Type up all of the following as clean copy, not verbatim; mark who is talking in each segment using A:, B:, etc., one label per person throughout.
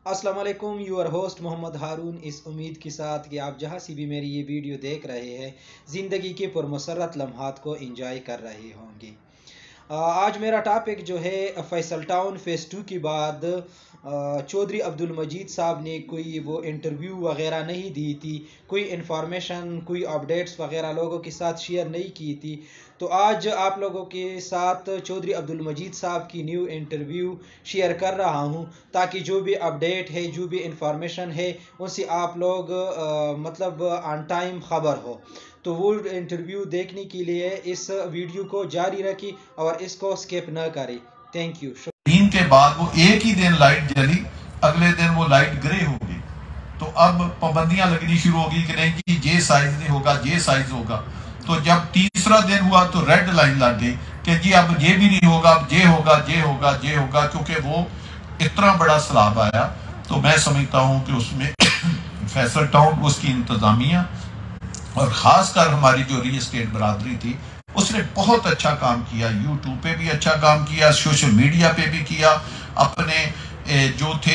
A: अस्सलाम वालेकुम, your host Mohammad हारून इस उम्मीद के साथ कि आप जहाँ से भी मेरी ये वीडियो देख रहे हैं ज़िंदगी के पुरमसरत लम्हात को एंजॉय कर रहे होंगे। आज मेरा टॉपिक जो है फैसल टाउन फ़ेज़ 2 के बाद चौधरी अब्दुल मजीद साहब ने कोई वो इंटरव्यू वगैरह नहीं दी थी, कोई इन्फॉर्मेशन कोई अपडेट्स वगैरह लोगों के साथ शेयर नहीं की थी। तो आज आप लोगों के साथ चौधरी अब्दुल मजीद साहब की न्यू इंटरव्यू शेयर कर रहा हूं, ताकि जो भी अपडेट है जो भी इंफॉर्मेशन है उनसे आप लोग मतलब ऑन टाइम ख़बर हो। तो वो इंटरव्यू देखने के लिए इस वीडियो को जारी रखें और इसको स्किप न करें। Thank you.
B: दिन के बाद वो एक ही दिन लाइट जली, अगले दिन वो लाइट ग्रे होगी। तो अब पाबंदियां लगनी शुरू होगी कि नहीं जी ये साइज नहीं होगा, ये साइज होगा। तो जब तीसरा दिन हुआ तो रेड लाइन लग गई कि जी अब ये भी नहीं होगा, अब ये होगा, ये होगा, ये होगा, क्योंकि वो इतना बड़ा सैलाब आया। तो मैं समझता हूँ कि उसमें फैसल टाउन, उसकी इंतजामिया और खासकर हमारी जो रियल एस्टेट बरादरी थी उसने बहुत अच्छा काम किया। यूट्यूब पे भी अच्छा काम किया, सोशल मीडिया पे भी किया। अपने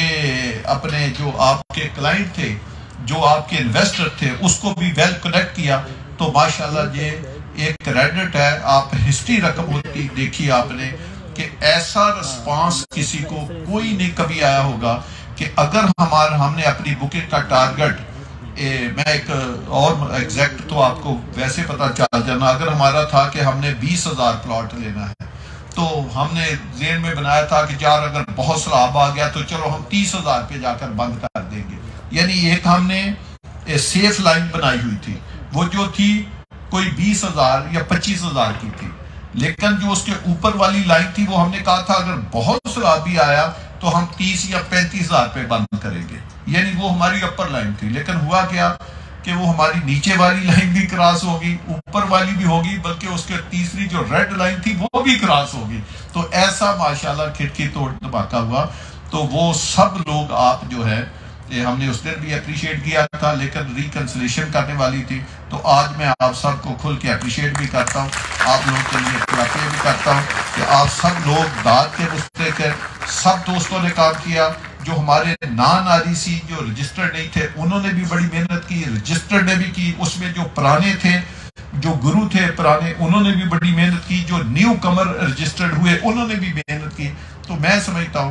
B: जो आपके क्लाइंट थे, जो आपके इन्वेस्टर थे, उसको भी वेल कनेक्ट किया। तो माशाल्लाह ये एक क्रेडिट है। आप हिस्ट्री रकम होती देखी आपने कि ऐसा रिस्पांस किसी को कोई नहीं कभी आया होगा कि अगर हमने अपनी बुकिंग का टारगेट मैं एक और एग्जैक्ट तो आपको वैसे पता चल जाना, अगर हमारा था कि हमने 20,000 प्लॉट लेना है तो हमने ज़हन में बनाया था कि यार अगर बहुत सैलाब आ गया तो चलो हम 30,000 पे जाकर बंद कर देंगे। यानी एक हमने सेफ लाइन बनाई हुई थी, वो जो थी कोई 20,000 या 25,000 की थी। लेकिन जो उसके ऊपर वाली लाइन थी वो हमने कहा था अगर बहुत सैलाब भी आया तो हम 30 या 35,000 पे बंद करेंगे। यानी वो हमारी अपर लाइन थी। लेकिन हुआ क्या कि वो हमारी नीचे वाली लाइन भी क्रॉस होगी, ऊपर वाली भी होगी, बल्कि उसके तीसरी जो रेड लाइन थी वो भी क्रॉस होगी। तो ऐसा माशाल्लाह खिड़की तोड़ धमाका हुआ। तो वो सब लोग आप जो है हमने उस दिन भी अप्रिशिएट किया था, लेकिन रिकंसिलेशन करने वाली थी। तो आज मैं आप सबको खुल के अप्रिशिएट भी करता हूँ, आप लोगों के लिए भी करता हूँ कि आप सब लोग दाद के मुस्तक है। सब दोस्तों ने काम किया। जो हमारे नॉन आरईसी जो रजिस्टर्ड नहीं थे उन्होंने भी बड़ी मेहनत की, रजिस्टर्ड ने भी की। उसमें जो पुराने थे, जो गुरु थे पुराने, उन्होंने भी बड़ी मेहनत की। जो न्यू कमर रजिस्टर्ड हुए उन्होंने भी मेहनत की। तो मैं समझता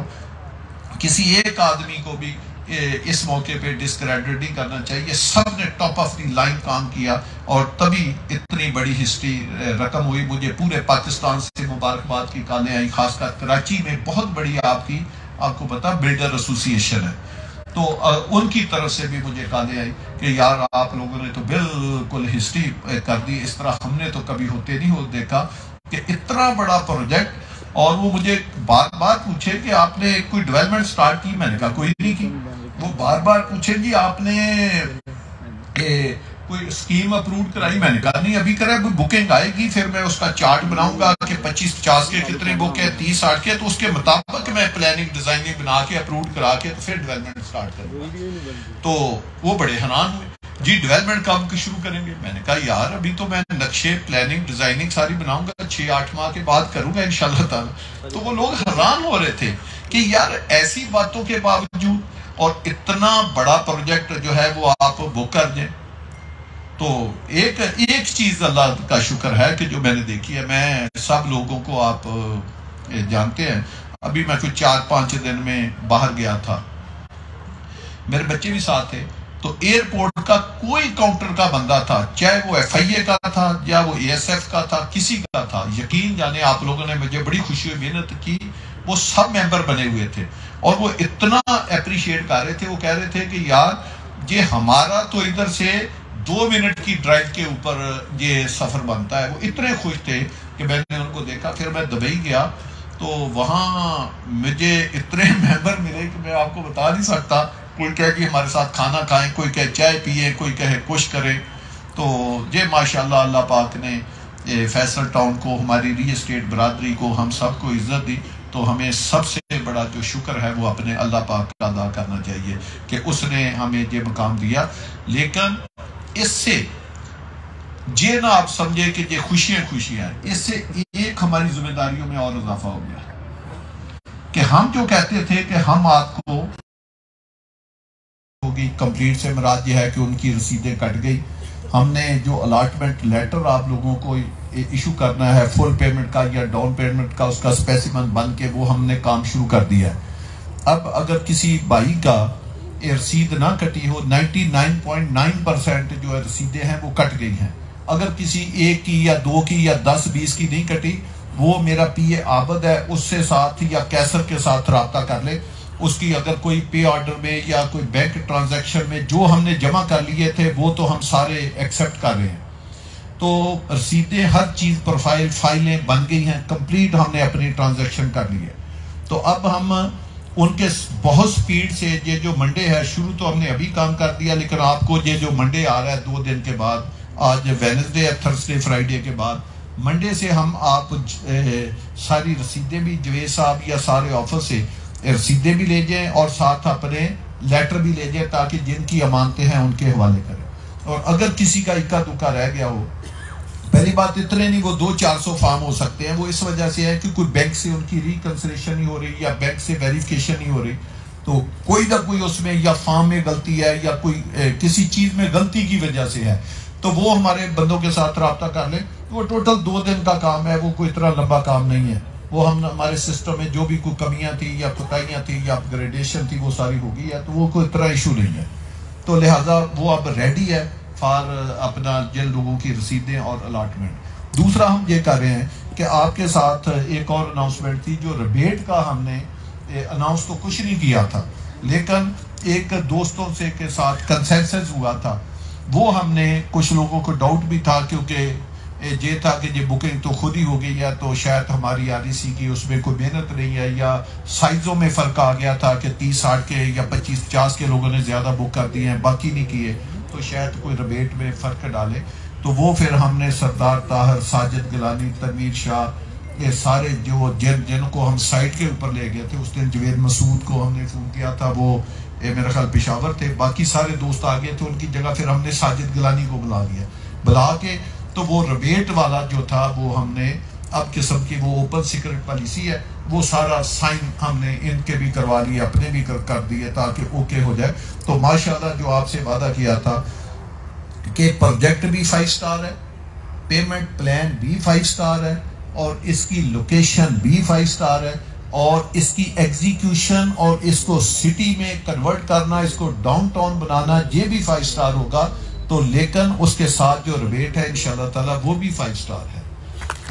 B: हूँ किसी एक आदमी को भी इस मौके पे डिस्क्रेडिट नहीं करना चाहिए। सब ने टॉप ऑफ दी लाइन काम किया और तभी इतनी बड़ी हिस्ट्री रकम हुई। मुझे पूरे पाकिस्तान से मुबारकबाद की कॉलें आई, खासकर कराची में बहुत बड़ी आपको पता बिल्डर एसोसिएशन है, तो उनकी तरफ से भी मुझे कॉलें आई कि यार आप लोगों ने तो बिल्कुल हिस्ट्री कर दी। इस तरह हमने तो कभी होते नहीं देखा कि इतना बड़ा प्रोजेक्ट। और वो मुझे बार बार पूछे कि आपने कोई डेवलपमेंट स्टार्ट की। मैंने कहा कोई नहीं की। वो बार बार पूछे जी आपने कोई स्कीम अप्रूव कराई। मैंने कहा नहीं अभी करा, बुकिंग आएगी फिर मैं उसका चार्ट बनाऊंगा कि 25-50 के कितने बुक है, 30-60 के, तो उसके मुताबिक मैं प्लानिंग डिजाइनिंग बना के अप्रूव करा के तो फिर डेवलपमेंट स्टार्ट करूंगा। तो वो बड़े हैरान हुए जी डेवलपमेंट कब शुरू करेंगे। मैंने कहा यार अभी तो मैं नक्शे प्लानिंग डिजाइनिंग सारी बनाऊंगा, 6-8 माह के बाद करूंगा इंशाल्लाह ताला। तो वो लोग हैरान हो रहे थे कि यार ऐसी बातों के बावजूद और इतना बड़ा प्रोजेक्ट जो है वो आप बुक कर दें। तो एक चीज अल्लाह का शुक्र है कि जो मैंने देखी है, मैं सब लोगों को आप जानते हैं, अभी मैं कुछ 4-5 दिन में बाहर गया था, मेरे बच्चे भी साथ थे। तो एयरपोर्ट का कोई काउंटर का बंदा था, चाहे वो FIA का था या वो ASF का था, किसी का था, यकीन जाने आप लोगों ने मुझे बड़ी खुशी हुई, मेहनत की, वो सब मेंबर बने हुए थे और वो इतना अप्रिशिएट कर रहे थे। वो कह रहे थे कि यार ये हमारा तो इधर से 2 मिनट की ड्राइव के ऊपर ये सफर बनता है। वो इतने खुश थे कि मैंने उनको देखा। फिर मैं दुबई गया तो वहाँ मुझे इतने मेंबर मिले कि मैं आपको बता नहीं सकता। कोई कहे कि हमारे साथ खाना खाएं, कोई कहे चाय पिए, कोई कहे कुछ करें। तो ये माशाल्लाह अल्लाह पाक ने फैसल टाउन को, हमारी रियल एस्टेट बरादरी को, हम सबको इज्जत दी। तो हमें सबसे बड़ा जो शुक्र है वो अपने अल्लाह पाक का अदा करना चाहिए कि उसने हमें ये मकाम दिया। लेकिन इससे ये ना आप समझे कि ये खुशियां, इससे एक हमारी जिम्मेदारियों में और इजाफा हो गया कि हम जो कहते थे कि हम आपको گئی. کمپلیٹ سے مراد یہ ہے کہ ان کی رسیدیں کٹ گئی. ہم نے جو الاٹمنٹ لیٹر آپ لوگوں کو ایشو کرنا ہے فل پیمنٹ کا یا ڈاؤن پیمنٹ کا، اس کا اسپیسیمن بن کے وہ ہم نے کام شروع کر دیا ہے. اب اگر کسی بھائی کا رسید نہ کٹی ہو، 99.9% جو رسیدیں ہیں وہ کٹ گئی ہیں. اگر کسی ایک کی یا دو کی یا 10-20 کی نہیں کٹی، وہ میرا پی اے عابد ہے، اس سے ساتھ یا کیسر کے ساتھ رابطہ کر لے. اس کی اگر کوئی پے آرڈر میں یا کوئی بینک ٹرانزیکشن میں جو ہم نے جمع کر لیے تھے وہ تو ہم سارے ایکسیپٹ کر رہے ہیں. تو رسیدیں ہر چیز پروفائل فائلیں بن گئی ہیں، کمپلیٹ ہم نے اپنی ٹرانزیکشن کر لی ہے. تو اب ہم ان کے بہت سپیڈ سے یہ جو منڈے ہے، شروع تو ہم نے ابھی کام کر دیا، لیکن آپ کو یہ جو منڈے آ رہا ہے 2 دن کے بعد، آج وینسڈے ہے، تھرسڈے فرائیڈے کے بعد منڈے سے ہم آپ ساری رسیدیں بھی جوید صاحب یا سارے آفس سے رسیدیں بھی لے جائیں اور ساتھ اپنے لیٹر بھی لے جائیں تاکہ جن کی امانتیں ہیں ان کے حوالے کریں. اور اگر کسی کا اکا دکا رہ گیا ہو، پہلی بات اتنے نہیں وہ 200-400 فارم ہو سکتے ہیں، وہ اس وجہ سے ہے کہ کوئی بینک سے ان کی ریکنسلیشن نہیں ہو رہی یا بینک سے ویریفیکیشن نہیں ہو رہی، تو کوئی نہ کوئی اس میں یا فارم میں غلطی ہے یا کوئی کسی چیز میں غلطی کی وجہ سے ہے، تو وہ ہمارے بندوں کے ساتھ رابطہ کر لیں. وہ ٹوٹل 2 دن کا کام ہے، وہ کوئی اتنا لمبا کام نہیں ہے. وہ ہمارے سسٹم میں جو بھی کوئی کمیاں تھیں یا کوتاہیاں تھیں یا اپ گریڈیشن تھی وہ ساری ہو گئی ہے، تو وہ کوئی اتنا ایشو نہیں ہے. تو لہٰذا وہ اب ریڈی ہے فار اپنا جن لوگوں کی رسیدیں اور الاٹمنٹ. دوسرا ہم یہ کر رہے ہیں کہ آپ کے ساتھ ایک اور اناؤنسمنٹ تھی، جو ریبیٹ کا ہم نے اناؤنس تو کچھ نہیں کیا تھا، لیکن ایک دوستوں سے کے ساتھ کنسنسس ہوا تھا. وہ ہم نے کچھ لوگوں کو ڈاؤٹ بھی تھا، کیونکہ یہ تھا کہ یہ بکنگ تو خود ہی ہو گئی ہے، تو شاید ہماری REC کی اس میں کوئی محنت نہیں ہے، یا سائزوں میں فرق آ گیا تھا کہ 30-60 کے یا 25-50 کے لوگوں نے زیادہ بک کر دیے ہیں، باقی نہیں کیے، تو شاید کوئی ریبیٹ میں فرق ڈالے. تو وہ پھر ہم نے سردار طاہر، ساجد گیلانی، تنویر شاہ، یہ سارے جو جن کو ہم سائٹ کے اوپر لے گئے تھے، اس دن جوید مسعود کو ہم نے فون کیا تھا، وہ میرا خیال پشاور تھے، باقی سارے دوست آ گئے تھے، ان کی جگہ پھر ہم نے ساجد گیلانی کو بلا کے تو وہ ریبیٹ والا جو تھا وہ ہم نے اب قسم کی وہ اوپن سیکرٹ پالیسی ہے، وہ سارا سائن ہم نے ان کے بھی کروا لیے، اپنے بھی کر دیے تاکہ اوکے ہو جائے. تو ماشاءاللہ جو آپ سے وعدہ کیا تھا کہ پروجیکٹ بھی 5 سٹار ہے، پیمنٹ پلان بھی 5 سٹار ہے، اور اس کی لوکیشن بھی 5 سٹار ہے، اور اس کی ایگزیکیوشن اور اس کو سٹی میں کنورٹ کرنا، اس کو ڈاؤن ٹاؤن بنانا، یہ بھی 5 سٹار ہوگا. تو لیکن اس کے ساتھ جو ریبیٹ ہے انشاءاللہ تعالی وہ بھی 5 سٹار ہے. تو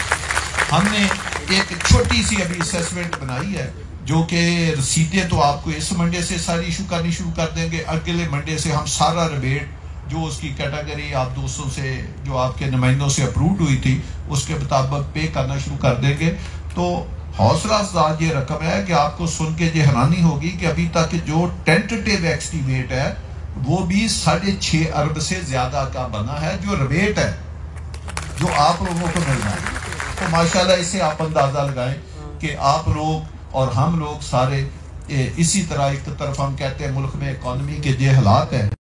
B: ہم نے ایک چھوٹی سی ابھی اسیسمنٹ بنائی ہے، جو کہ رسیدیں تو آپ کو اس منڈے سے ساری ایشو کرنی شروع کر دیں گے. اگلے منڈے سے ہم سارا ریبیٹ جو اس کی کیٹیگری آپ دوستوں سے جو آپ کے نمائندوں سے اپرووڈ ہوئی تھی اس کے مطابق پے کرنا شروع کر دیں گے. تو حوصلہ افزا یہ رقم ہے کہ آپ کو سن کے یہ حیرانی ہوگی کہ ابھی تک جو ٹینٹیو ایسٹیمیٹ ہے وہ بھی 6.5 ارب سے زیادہ کا بنا ہے، جو ریبیٹ ہے جو آپ لوگوں کو مل رہا ہے. تو ماشاءاللہ اسے آپ اندازہ لگائیں کہ آپ لوگ اور ہم لوگ سارے اسی طرح ایک طرف ہم کہتے ہیں ملک میں اکانومی کے جو حالات ہیں